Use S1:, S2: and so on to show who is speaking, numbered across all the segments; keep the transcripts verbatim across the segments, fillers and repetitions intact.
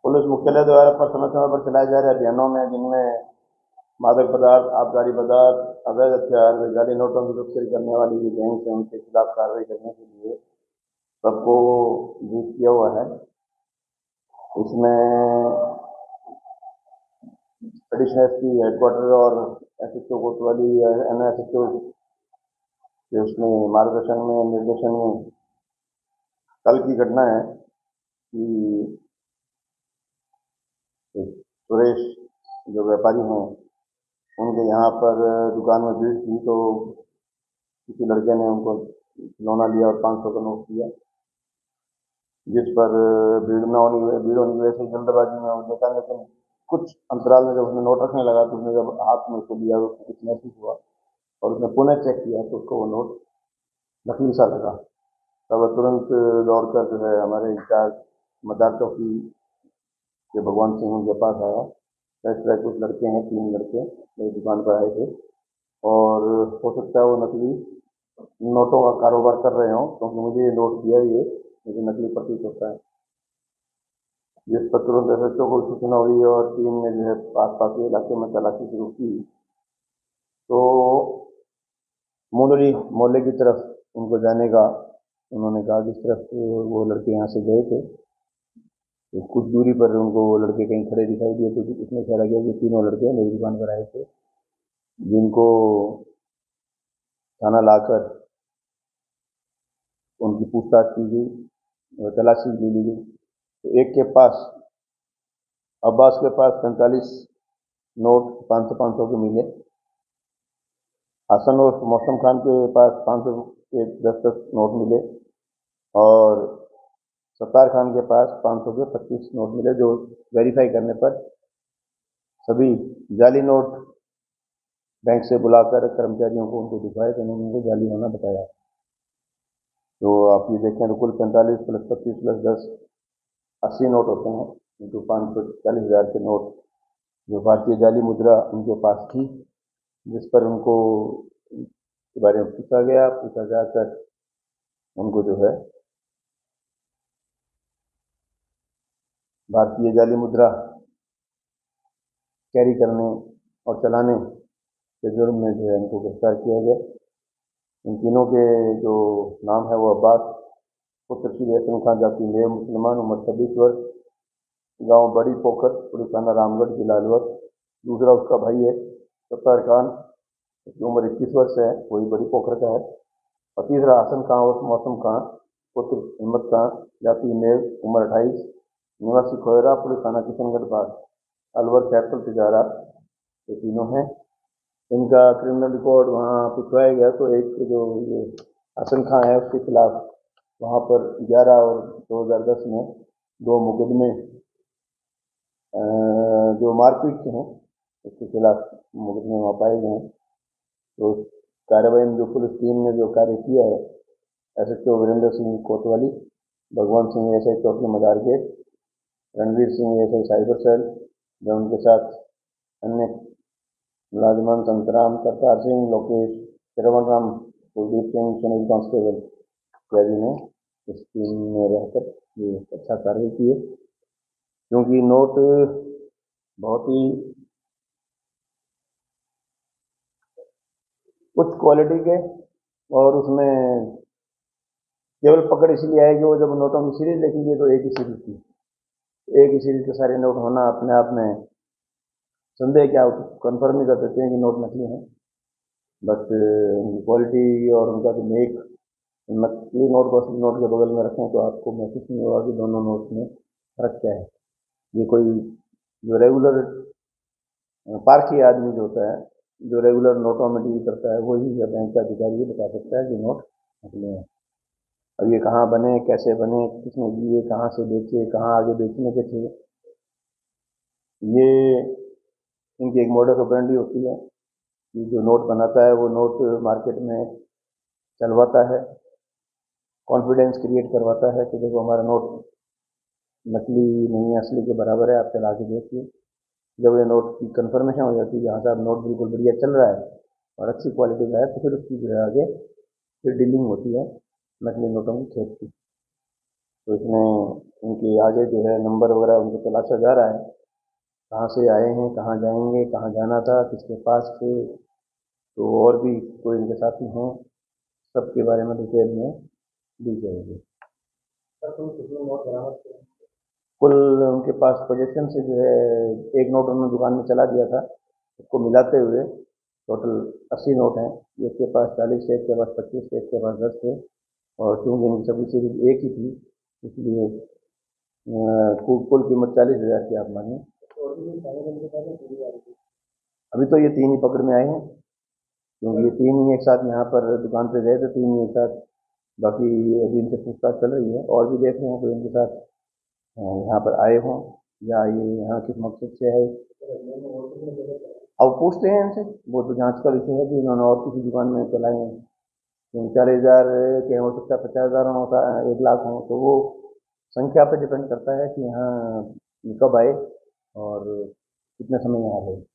S1: Police मुख्यालय द्वारा पर समय समय पर चलाए जा रहे अभियानों में, जिनमें मादक पदार्थ, आबकारी पदार्थ, अवैध हथियार, जाली नोटों की तस्करी करने वाली जो गैंग्स हैं उनके खिलाफ कार्रवाई करने के लिए सबको ब्रीफ किया हुआ है। इसमें एडिशनल एस पी हेडक्वार्टर और S H O Kotwali, N S H ओ के उसमें मार्गदर्शन में, निर्देशन में कल की घटना है कि सुरेश जो व्यापारी हैं उनके यहाँ पर दुकान में भीड़ थी, तो किसी लड़के ने उनको खिलौना लिया और पाँच सौ का नोट दिया, जिस पर भीड़ न होने भीड़ होने की वजह से जल्दबाजी में उसने देखा, लेकिन कुछ अंतराल में जब उसने नोट रखने लगा तो उसने जब हाथ में उसको दिया तो उसको कुछ महसूस हुआ और उसने पुनः चेक किया तो उसको वो नोट नकली सा लगा। तब वह तुरंत दौड़कर जो है हमारे इंचार्ज मदार चौकी के भगवान सिंह उनके पास आया। इस तरह कुछ लड़के हैं, तीन लड़के मेरी दुकान पर आए थे और हो सकता है वो नकली नोटों का कारोबार कर रहे हों, क्योंकि मुझे ये नोट दिया ही है, मुझे नकली प्रतीत होता है। जिस पर तुरंत एस एच ओ को सूचना हुई और टीम ने जो है पास पास के इलाके में तलाशी शुरू की, तो मुंदड़ी मोहल्ले की तरफ उनको जाने का उन्होंने कहा। जिस तरफ वो लड़के यहाँ से गए थे तो कुछ दूरी पर उनको वो लड़के कहीं खड़े दिखाई दिए, तो उसने इशारा किया कि तीनों लड़के मेरी दुकान पर आए थे, जिनको थाना लाकर उनकी पूछताछ की गई, तलाशी ले ली गई। तो एक के पास, अब्बास के पास पैंतालीस नोट पाँच सौ पाँच सौ के मिले। हसन और मौसम खान के पास पाँच सौ के दस दस नोट मिले और सत्तार खान के पास पाँच सौ के पच्चीस नोट मिले, जो वेरीफाई करने पर सभी जाली नोट बैंक से बुलाकर कर्मचारियों को उनको दिखाए तो उन्होंने उनको जाली होना बताया। तो आप ये देखें तो कुल पैंतालीस प्लस पच्चीस प्लस दस अस्सी नोट होते हैं, इंटू पाँच सौ चालीस हज़ार के नोट जो भारतीय जाली मुद्रा उनके पास थी, जिस पर उनको के बारे में पूछा गया। पूछा जाकर उनको जो है भारतीय जाली मुद्रा कैरी करने और चलाने के जुर्म में जो है उनको गिरफ्तार किया गया। इन तीनों के जो नाम है वो अब्बास पुत्र श्री हसन खान, जाति मेव मुसलमान, उम्र छब्बीस वर्ष, गांव बड़ी पोखर, पुलिस थाना रामगढ़, जिला अलवर। दूसरा उसका भाई है सत्तार खान, उसकी उम्र इक्कीस वर्ष है, वही बड़ी पोखर का है। और तीसरा हसन खान और मौसम खान, पुत्र हिम्मत खान, जाति मेव, उम्र अट्ठाईस, निवासी खोयरा, पुलिस थाना किशनगढ़ बाग, अलवर कैपिटल तिजारा। ये तीनों हैं। इनका क्रिमिनल रिकॉर्ड वहाँ पिछवाया गया तो एक जो ये हसन खान है उसके खिलाफ वहाँ पर ग्यारह और दो हज़ार दस में दो मुकदमे जो मारपीट के हैं उसके खिलाफ मुकदमे वहाँ पाए गए हैं। तो कार्रवाई में जो पुलिस टीम ने जो कार्य किया है, S H O Virendra Singh Kotwali, Bhagwan Singh S I चौकी Madar gate, Ranveer Singh S I cyber cell, जो उनके साथ अन्य मुलाजमान संतराम, करतार सिंह, लोकेश, श्रवण राम, कुलदीप सिंह, सुनील कांस्टेबल इत्यादि ने इस टीम में रहकर ये अच्छा कार्य किए, क्योंकि नोट बहुत ही उच्च क्वालिटी के और उसमें केवल पकड़ इसलिए आएगी, वो जब नोटों की सीरीज देखेंगे तो एक ही सीरीज थी, एक ही सीरीज के सारे नोट होना अपने आप में संदेह क्या कंफर्म ही कर सकते हैं कि नोट नकली हैं। बस उनकी क्वालिटी और उनका जो मेक, नकली नोट को असली नोट के बगल में रखें तो आपको महसूस नहीं होगा कि दोनों नोट में फर्क क्या है। ये कोई जो रेगुलर पारखी आदमी जो होता है, जो रेगुलर नोटों में डील करता है, वही या बैंक का अधिकारी ये बता सकता है कि नोट नकली हैं। अब ये कहाँ बने, कैसे बने, किसने दिए, कहाँ से बेचे, कहाँ आगे बेचने के थे, ये इनकी एक मॉडस ऑपरेंडी होती है कि जो नोट बनाता है वो नोट मार्केट में चलवाता है, कॉन्फिडेंस क्रिएट करवाता है कि देखो हमारा नोट नकली नहीं है, असली के बराबर है, आप चला के देखिए। जब ये नोट की कंफर्मेशन हो जाती है, यहाँ से आप नोट बिल्कुल बढ़िया चल रहा है और अच्छी क्वालिटी का है, तो फिर उसकी जो है आगे फिर डीलिंग होती है नकली नोटों की खेत की। तो इसमें उनके आगे जो है नंबर वगैरह उनको तलाशा जा रहा है, कहाँ से आए हैं, कहाँ जाएंगे, कहाँ जाना था, किसके पास थे, तो और भी कोई इनके साथी हैं, सबके बारे में डिटेल में दी जाएगी। कुल उनके पास पोजीशन से जो है एक नोट उन्होंने दुकान में चला दिया था, उसको मिलाते हुए टोटल अस्सी नोट हैं। एक के पास चालीस थे, एक के पास पच्चीस थे, एक के पास दस थे, और चूँकि इनकी सभी सीरीज एक ही थी इसलिए कुल कीमत चालीस हज़ार की आप मानिए। अभी तो ये तीन ही पकड़ में आए हैं, क्योंकि ये तीन ही एक साथ यहाँ पर दुकान पे गए थे, तीन ही एक साथ। बाकी अभी इनसे पूछताछ चल रही है, और भी देख रहे हैं कोई इनके साथ यहाँ पर आए हों या ये यहाँ किस मकसद से आए। अब पूछते हैं इनसे, वो तो जांच का विषय है कि इन्होंने और किसी दुकान में चलाए हैं। चालीस हज़ार के हो सकता है, पचास हज़ार होता है, एक लाख हो, तो वो संख्या पर डिपेंड करता है कि यहाँ कब आए और कितने समय यहाँ रहे।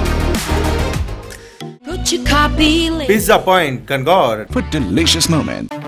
S2: Pizza Point, Kangor.
S3: For delicious moment.